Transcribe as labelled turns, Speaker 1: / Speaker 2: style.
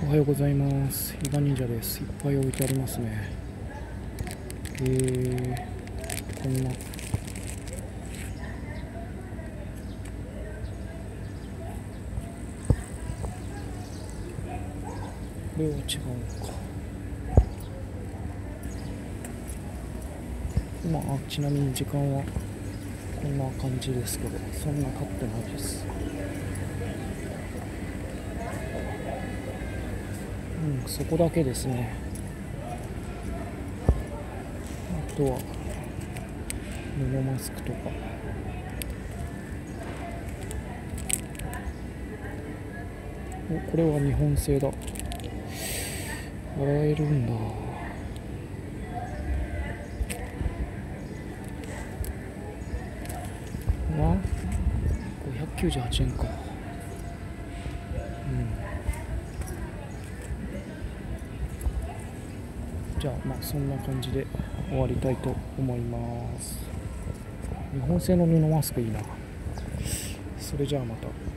Speaker 1: おはようございます。伊賀忍者です。いっぱい置いてありますね。こんな。これは違うのか。ちなみに時間はこんな感じですけど、そんな経ってないです。そこだけですね。あとは布マスクとか。これは日本製だ。洗えるんだ。598円か。じゃあそんな感じで終わりたいと思います。日本製の布マスクいいな。それじゃあまた。